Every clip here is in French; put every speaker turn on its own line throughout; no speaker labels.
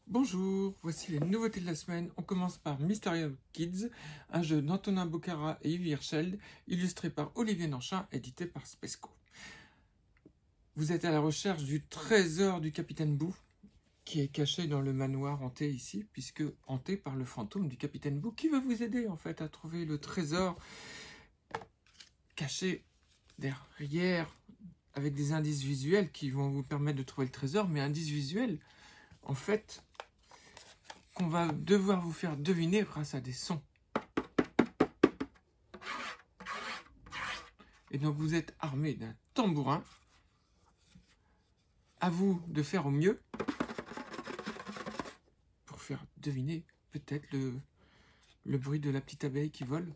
Bonjour, voici les nouveautés de la semaine. On commence par Mysterium Kids, un jeu d'Antonin Bocara et Yves Hirschfeld, illustré par Olivier Nanchin, édité par Spesco. Vous êtes à la recherche du trésor du Capitaine Boo, qui est caché dans le manoir hanté ici, puisque hanté par le fantôme du Capitaine Boo, qui va vous aider en fait à trouver le trésor caché derrière, avec des indices visuels qui vont vous permettre de trouver le trésor, mais indices visuels, en fait, qu'on va devoir vous faire deviner grâce à des sons. Et donc vous êtes armé d'un tambourin. À vous de faire au mieux pour faire deviner peut-être le bruit de la petite abeille qui vole.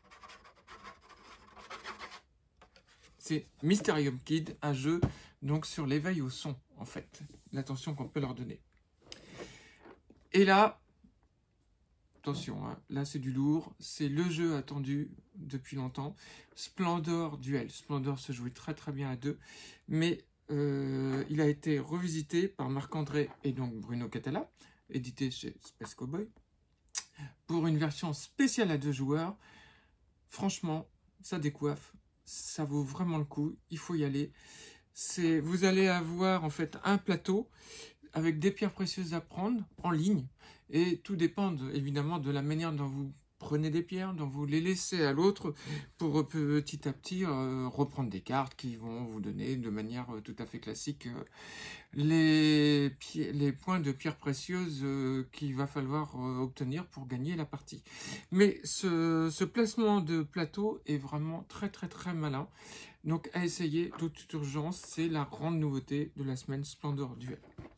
C'est Mysterium Kid, un jeu donc sur l'éveil au son, en fait, l'attention qu'on peut leur donner. Et là, attention, hein, là c'est du lourd, c'est le jeu attendu depuis longtemps. Splendor Duel. Splendor se jouait très très bien à deux, mais il a été revisité par Marc-André et donc Bruno Catala, édité chez Space Cowboy, pour une version spéciale à 2 joueurs. Franchement, ça décoiffe, ça vaut vraiment le coup, il faut y aller. Vous allez avoir en fait un plateau avec des pierres précieuses à prendre en ligne, et tout dépend évidemment de la manière dont vous prenez des pierres, dont vous les laissez à l'autre pour petit à petit reprendre des cartes qui vont vous donner de manière tout à fait classique les points de pierres précieuses qu'il va falloir obtenir pour gagner la partie. Mais ce placement de plateau est vraiment très très très malin. Donc à essayer de toute urgence, c'est la grande nouveauté de la semaine Splendor Duel.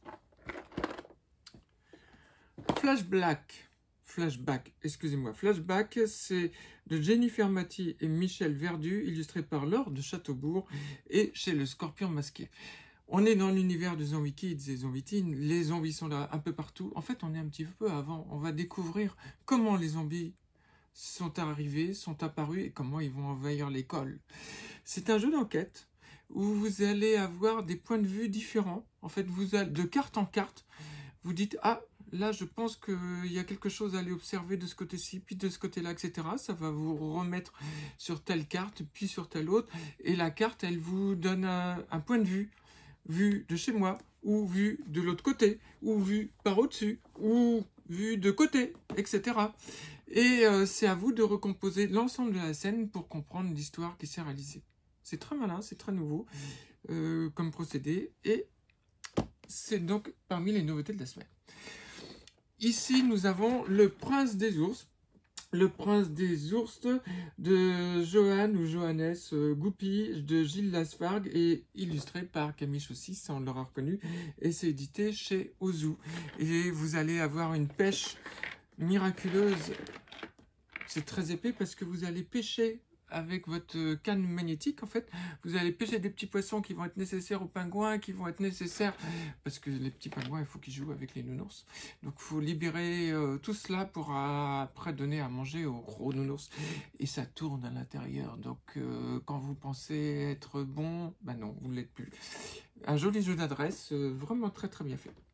Flashback, c'est de Jennifer Mathy et Michel Verdu, illustré par Laure de Châteaubourg et chez le Scorpion Masqué. On est dans l'univers de Zombie Kids et Zombie Teen, les zombies sont là un peu partout. En fait, on est un petit peu avant, on va découvrir comment les zombies sont arrivés, sont apparus et comment ils vont envahir l'école. C'est un jeu d'enquête où vous allez avoir des points de vue différents. En fait, de carte en carte, vous dites « Ah, là, je pense qu'il y a quelque chose à aller observer de ce côté-ci, puis de ce côté-là, etc. » Ça va vous remettre sur telle carte, puis sur telle autre. Et la carte, elle vous donne un point de vue de chez moi, ou vu de l'autre côté, ou vu par au-dessus, ou vu de côté, etc. Et c'est à vous de recomposer l'ensemble de la scène pour comprendre l'histoire qui s'est réalisée. C'est très malin, c'est très nouveau comme procédé, et c'est donc parmi les nouveautés de la semaine. Ici, nous avons Le Prince des Ours. Le Prince des Ours de Johan ou Johannes Goupy de Gilles Lasfargue et illustré par Camille Chaussy, ça on l'aura reconnu, et c'est édité chez Ozu. Et vous allez avoir une pêche miraculeuse. C'est très épais parce que vous allez pêcher avec votre canne magnétique, en fait, vous allez pêcher des petits poissons qui vont être nécessaires aux pingouins, qui vont être nécessaires, parce que les petits pingouins, il faut qu'ils jouent avec les nounours. Donc, il faut libérer tout cela pour après donner à manger aux gros nounours. Et ça tourne à l'intérieur. Donc, quand vous pensez être bon, ben non, vous ne l'êtes plus. Un joli jeu d'adresse, vraiment très très bien fait.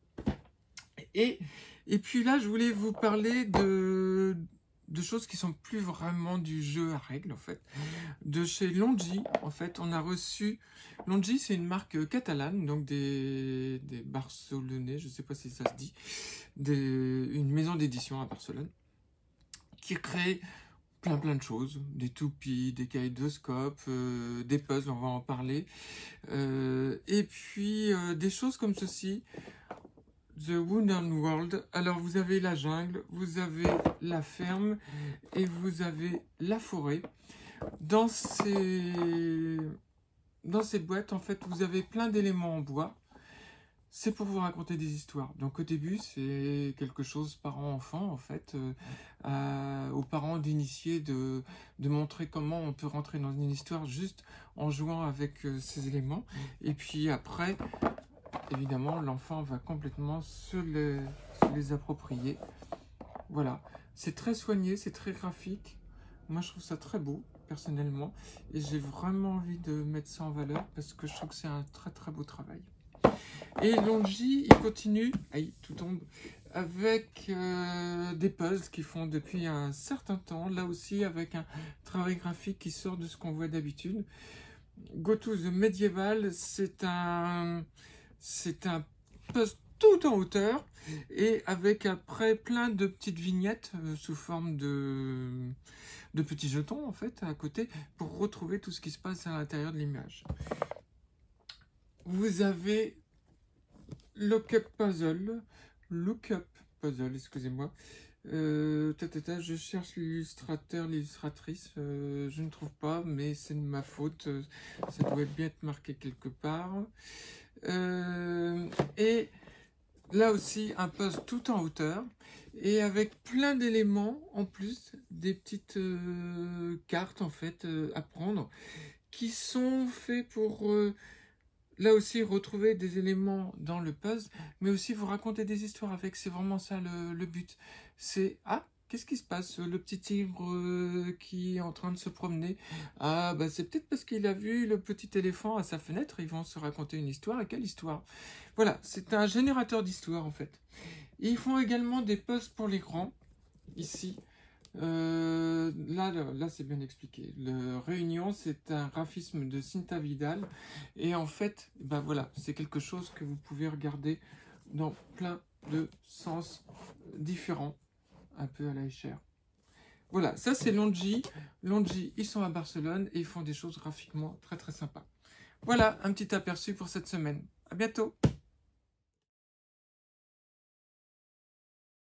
Et puis là, je voulais vous parler de choses qui sont plus vraiment du jeu à règles, en fait. De chez Longi, en fait, on a reçu... Longi, c'est une marque catalane, donc des Barcelonais, je ne sais pas si ça se dit, une maison d'édition à Barcelone, qui crée plein de choses, des toupies, des kaléidoscopes, des puzzles, on va en parler, et puis des choses comme ceci, The Wooden World. Alors vous avez la jungle, vous avez la ferme et vous avez la forêt. Dans ces boîtes, en fait, vous avez plein d'éléments en bois. C'est pour vous raconter des histoires. Donc au début, c'est quelque chose parent-enfant, en fait, aux parents d'initier, de montrer comment on peut rentrer dans une histoire juste en jouant avec ces éléments. Et puis après, évidemment, l'enfant va complètement se les approprier. Voilà, c'est très soigné, c'est très graphique. Moi, je trouve ça très beau, personnellement. Et j'ai vraiment envie de mettre ça en valeur parce que je trouve que c'est un très très beau travail. Et Longi, il continue, aïe, tout tombe, avec des puzzles qu'ils font depuis un certain temps, là aussi avec un travail graphique qui sort de ce qu'on voit d'habitude. Go to the Medieval, c'est un puzzle tout en hauteur et avec après plein de petites vignettes sous forme de petits jetons en fait à côté pour retrouver tout ce qui se passe à l'intérieur de l'image. Vous avez Lookup Puzzle, excusez-moi. Je cherche l'illustrateur, l'illustratrice, je ne trouve pas, mais c'est de ma faute, ça doit bien être marqué quelque part. Et là aussi, un puzzle tout en hauteur, et avec plein d'éléments, en plus, des petites cartes, en fait, à prendre, qui sont faits pour... là aussi, retrouver des éléments dans le puzzle, mais aussi vous raconter des histoires avec. C'est vraiment ça le but. C'est, ah, qu'est-ce qui se passe? Le petit tigre qui est en train de se promener. Ah, bah c'est peut-être parce qu'il a vu le petit éléphant à sa fenêtre. Ils vont se raconter une histoire. Et quelle histoire? Voilà, c'est un générateur d'histoires, en fait. Ils font également des puzzles pour les grands, ici. Là c'est bien expliqué. Le Réunion, c'est un graphisme de Cinta Vidal. Et en fait, ben voilà, c'est quelque chose que vous pouvez regarder dans plein de sens différents, un peu à la Escher. Voilà, ça c'est Longi. Longi, ils sont à Barcelone et ils font des choses graphiquement très très sympas. Voilà, un petit aperçu pour cette semaine. À bientôt!